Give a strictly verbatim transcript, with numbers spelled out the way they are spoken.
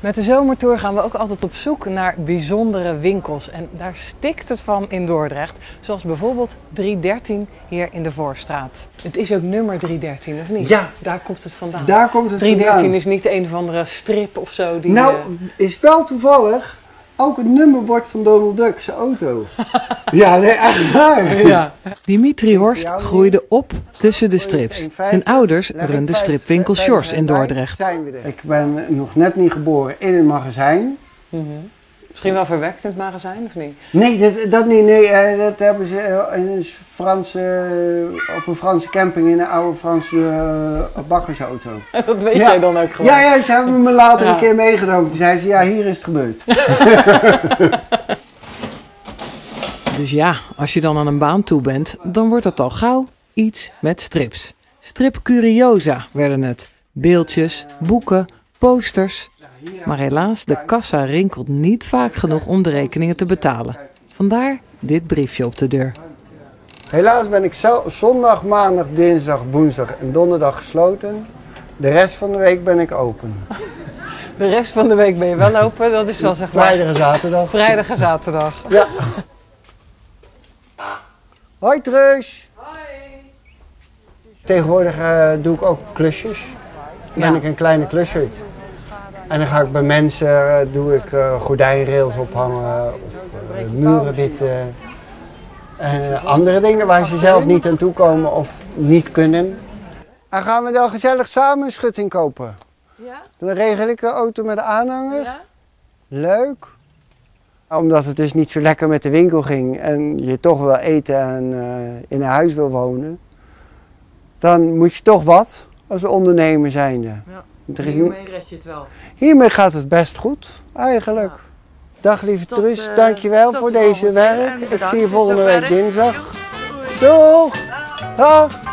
Met de zomertour gaan we ook altijd op zoek naar bijzondere winkels. En daar stikt het van in Dordrecht. Zoals bijvoorbeeld drie dertien hier in de Voorstraat. Het is ook nummer drie dertien, of niet? Ja. Daar komt het vandaan. Daar komt het drie dertien vandaan. is niet een of andere strip of zo. Die, nou, uh... is wel toevallig ook het nummerbord van Donald Duck, zijn auto. Ja, nee, echt waar. Ja. Dimitri Horst groeide op tussen de strips. Zijn ouders runden de stripwinkel Sjors in Dordrecht. Ik ben nog net niet geboren in een magazijn. Mm-hmm. Misschien wel verwekt in het magazijn, of niet? Nee, dat, dat niet. Nee, dat hebben ze in een Franse, op een Franse camping in een oude Franse uh, bakkersauto. Dat weet ja. jij dan ook gewoon? Ja, ja, ze hebben me later ja. een keer meegenomen. Toen zei ze, ja, hier is het gebeurd. Dus ja, als je dan aan een baan toe bent, dan wordt het al gauw iets met strips. Strip curiosa werden het. Beeldjes, boeken, posters. Maar helaas, de kassa rinkelt niet vaak genoeg om de rekeningen te betalen. Vandaar dit briefje op de deur. Helaas ben ik zo, zondag, maandag, dinsdag, woensdag en donderdag gesloten. De rest van de week ben ik open. De rest van de week ben je wel open, dat is dan zeg maar... Vrijdag en zaterdag. Vrijdag en zaterdag. Ja. Hoi Truus. Hoi. Tegenwoordig uh, doe ik ook klusjes. Dan ben Ja. ik een kleine klushert. En dan ga ik bij mensen, uh, doe ik uh, gordijnrails ophangen of uh, muren witten. En uh, andere dingen waar ze zelf niet aan toe komen of niet kunnen. En gaan we dan gezellig samen een schutting kopen? Ja? Dan regel ik een auto met een aanhanger. Ja? Leuk. Omdat het dus niet zo lekker met de winkel ging en je toch wel eten en uh, in een huis wil wonen. Dan moet je toch wat als ondernemer zijnde. Ja. Er is Hiermee red je het wel. Hiermee gaat het best goed, eigenlijk. Ja. Dag lieve Tot, Truus, uh, dankjewel tot voor de deze volgende werk. keer en Ik bedankt zie je voor volgende zover. week dinsdag. Doei. Doeg! Dag!